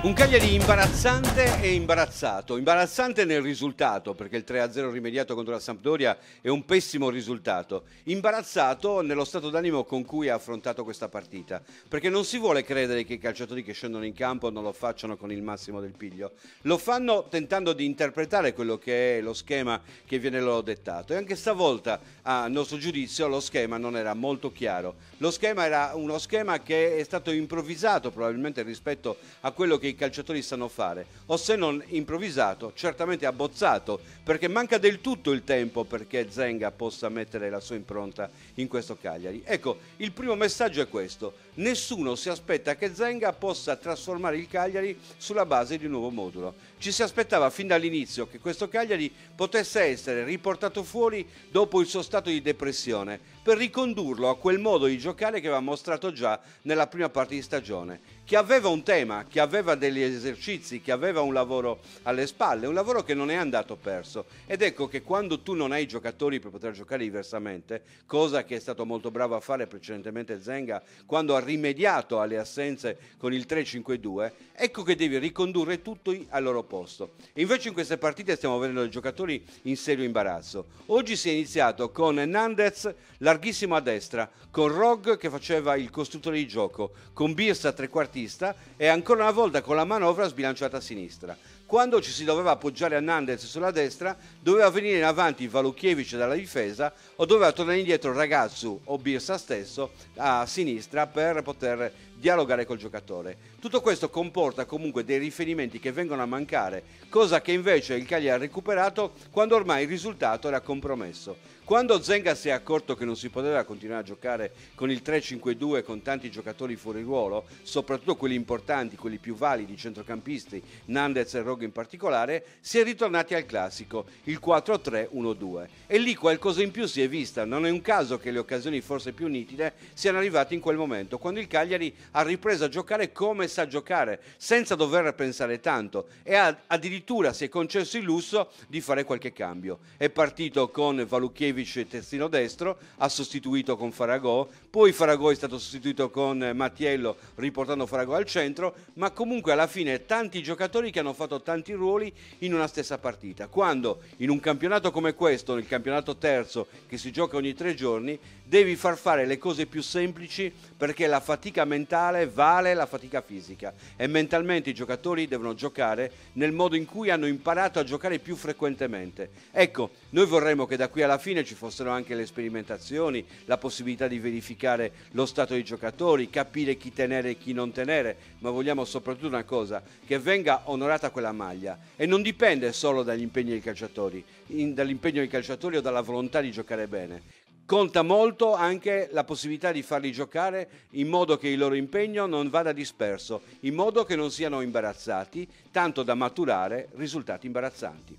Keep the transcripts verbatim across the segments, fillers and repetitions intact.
Un Cagliari imbarazzante e imbarazzato, imbarazzante nel risultato perché il tre a zero rimediato contro la Sampdoria è un pessimo risultato, imbarazzato nello stato d'animo con cui ha affrontato questa partita, perché non si vuole credere che i calciatori che scendono in campo non lo facciano con il massimo del piglio, lo fanno tentando di interpretare quello che è lo schema che viene loro dettato e anche stavolta a nostro giudizio lo schema non era molto chiaro, lo schema era uno schema che è stato improvvisato probabilmente rispetto a quello che i calciatori sanno fare, o se non improvvisato, certamente abbozzato, perché manca del tutto il tempo perché Zenga possa mettere la sua impronta in questo Cagliari. Ecco, il primo messaggio è questo: nessuno si aspetta che Zenga possa trasformare il Cagliari sulla base di un nuovo modulo. Ci si aspettava fin dall'inizio che questo Cagliari potesse essere riportato fuori dopo il suo stato di depressione, per ricondurlo a quel modo di giocare che aveva mostrato già nella prima parte di stagione, che aveva un tema, che aveva degli esercizi, che aveva un lavoro alle spalle, un lavoro che non è andato perso. Ed ecco che quando tu non hai giocatori per poter giocare diversamente, cosa che è stato molto bravo a fare precedentemente Zenga quando ha rimediato alle assenze con il tre cinque due, ecco che devi ricondurre tutto al loro posto. E invece in queste partite stiamo vedendo i giocatori in serio imbarazzo. Oggi si è iniziato con Nandez larghissimo a destra, con Rog che faceva il costruttore di gioco, con Birsa trequartista e ancora una volta con la manovra sbilanciata a sinistra. Quando ci si doveva appoggiare a Nandez sulla destra, doveva venire in avanti Walukiewicz dalla difesa o doveva tornare indietro Ragazzu o Birsa stesso a sinistra per poter dialogare col giocatore. Tutto questo comporta comunque dei riferimenti che vengono a mancare, cosa che invece il Cagliari ha recuperato quando ormai il risultato era compromesso. Quando Zenga si è accorto che non si poteva continuare a giocare con il tre cinque due con tanti giocatori fuori ruolo, soprattutto quelli importanti, quelli più validi, centrocampisti, Nandez e Rog in particolare, si è ritornati al classico, il quattro tre uno due. E lì qualcosa in più si è vista, non è un caso che le occasioni forse più nitide siano arrivate in quel momento, quando il Cagliari ha ripreso a giocare come sa giocare, senza dover pensare tanto, e ha, addirittura si è concesso il lusso di fare qualche cambio. È partito con Walukiewicz terzino destro, ha sostituito con Faragò, poi Faragò è stato sostituito con Mattiello riportando Faragò al centro, ma comunque alla fine tanti giocatori che hanno fatto tanti ruoli in una stessa partita, quando in un campionato come questo, nel campionato terzo che si gioca ogni tre giorni, devi far fare le cose più semplici perché la fatica mentale vale la fatica fisica e mentalmente i giocatori devono giocare nel modo in cui hanno imparato a giocare più frequentemente. Ecco, noi vorremmo che da qui alla fine ci fossero anche le sperimentazioni, la possibilità di verificare lo stato dei giocatori, capire chi tenere e chi non tenere, ma vogliamo soprattutto una cosa, che venga onorata quella maglia e non dipende solo dagli impegni dei calciatori, in, dall'impegno dei calciatori o dalla volontà di giocare bene. Conta molto anche la possibilità di farli giocare in modo che il loro impegno non vada disperso, in modo che non siano imbarazzati, tanto da maturare risultati imbarazzanti.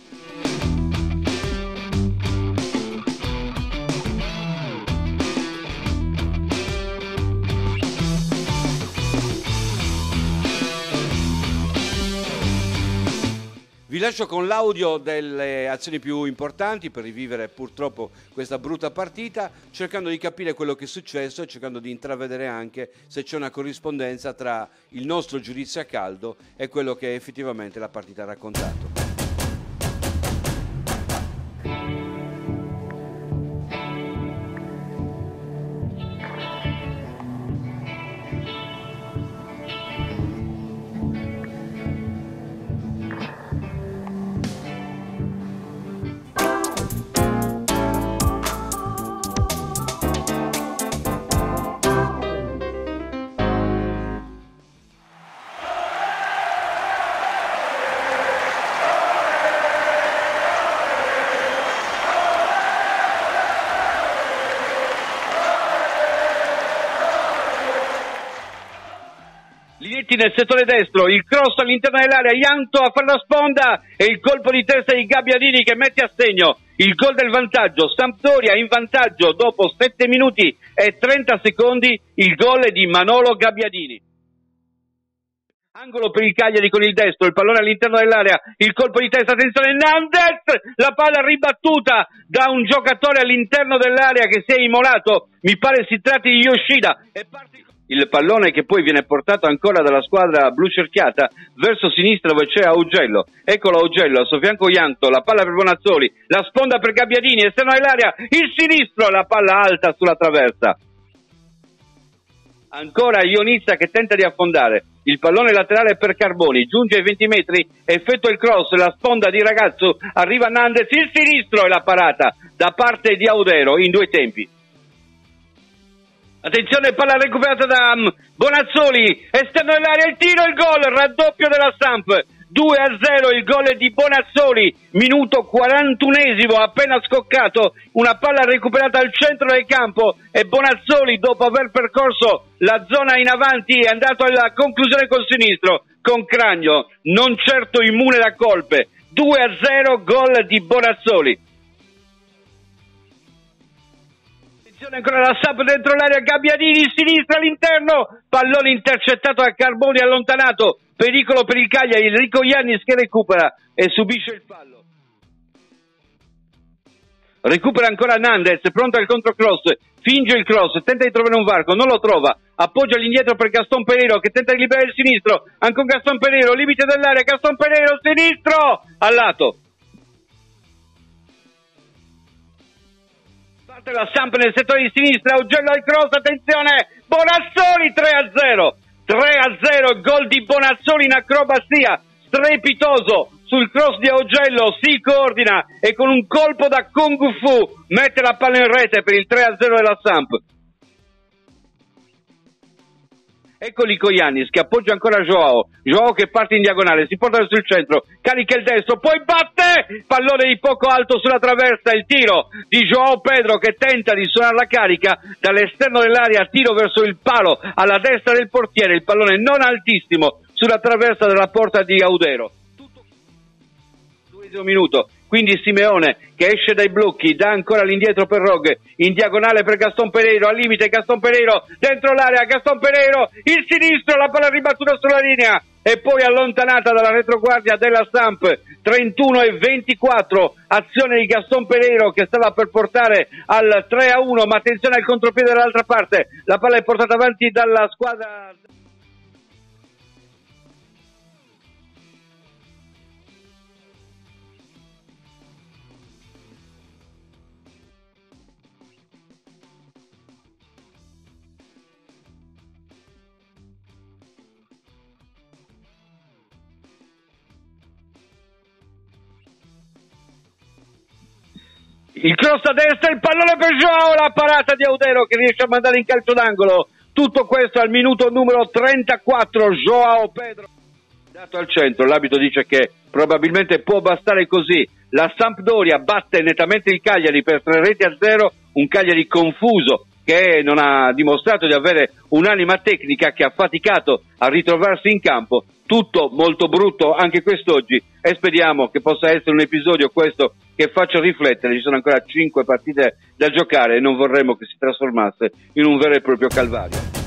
Vi lascio con l'audio delle azioni più importanti per rivivere purtroppo questa brutta partita, cercando di capire quello che è successo e cercando di intravedere anche se c'è una corrispondenza tra il nostro giudizio a caldo e quello che effettivamente la partita ha raccontato. Linetti nel settore destro, il cross all'interno dell'area, Ianto a fare la sponda e il colpo di testa di Gabbiadini che mette a segno il gol del vantaggio. Sampdoria in vantaggio dopo sette minuti e trenta secondi, il gol è di Manolo Gabbiadini. Angolo per il Cagliari con il destro, il pallone all'interno dell'area, il colpo di testa, attenzione Nandez, la palla ribattuta da un giocatore all'interno dell'area che si è immolato, mi pare si tratti di Yoshida, e parte il... il pallone che poi viene portato ancora dalla squadra blu cerchiata verso sinistra dove c'è Augello. Eccolo Augello, a suo fianco Ianto, la palla per Bonazzoli, la sponda per Gabbiadini, esterno dell'area, il sinistro, la palla alta sulla traversa. Ancora Ionizza che tenta di affondare, il pallone laterale per Carboni, giunge ai venti metri, effettua il cross, la sponda di Ragazzo, arriva Nandez, il sinistro e la parata da parte di Audero in due tempi. Attenzione, palla recuperata da um, Bonazzoli, esterno dell'area, il tiro, il gol, raddoppio della Samp, due a zero il gol di Bonazzoli, minuto quarantunesimo, appena scoccato, una palla recuperata al centro del campo e Bonazzoli, dopo aver percorso la zona in avanti, è andato alla conclusione col sinistro, con Cragno, non certo immune da colpe, due a zero gol di Bonazzoli. Ancora la Samp dentro l'area, Gabbiadini, sinistra all'interno, pallone intercettato da Carboni, allontanato, pericolo per il Cagliari, Enrico Iannis che recupera e subisce il fallo. Recupera ancora Nandez, pronto al controcross, finge il cross, tenta di trovare un varco, non lo trova, appoggia all'indietro per Gaston Pereiro che tenta di liberare il sinistro, ancora Gaston Pereiro, limite dell'area, Gaston Pereiro, sinistro, al lato. La Samp nel settore di sinistra, Augello al cross, attenzione, Bonazzoli, tre a zero, tre a zero, gol di Bonazzoli in acrobazia, strepitoso, sul cross di Augello, si coordina e con un colpo da Kung Fu mette la palla in rete per il tre a zero della Samp. Ecco Nico Iannis che appoggia ancora Joao, Joao che parte in diagonale, si porta verso il centro, carica il destro, poi batte, pallone di poco alto sulla traversa, il tiro di Joao Pedro che tenta di suonare la carica dall'esterno dell'area, tiro verso il palo alla destra del portiere, il pallone non altissimo sulla traversa della porta di Audero. Duesimo minuto, quindi Simeone che esce dai blocchi, dà ancora all'indietro per Rogge, in diagonale per Gaston Pereiro, al limite Gaston Pereiro, dentro l'area, Gaston Pereiro, il sinistro, la palla ribattuta sulla linea e poi allontanata dalla retroguardia della Samp, trentuno e ventiquattro, azione di Gaston Pereiro che stava per portare al tre a uno, ma attenzione al contropiede dall'altra parte, la palla è portata avanti dalla squadra... Il cross a destra, il pallone per Joao, la parata di Audero che riesce a mandare in calcio d'angolo. Tutto questo al minuto numero trentaquattro, Joao Pedro. Dato al centro, l'arbitro dice che probabilmente può bastare così. La Sampdoria batte nettamente il Cagliari per tre reti a zero, un Cagliari confuso che non ha dimostrato di avere un'anima tecnica, che ha faticato a ritrovarsi in campo. Tutto molto brutto anche quest'oggi e speriamo che possa essere un episodio questo che faccia riflettere. Ci sono ancora cinque partite da giocare e non vorremmo che si trasformasse in un vero e proprio calvario.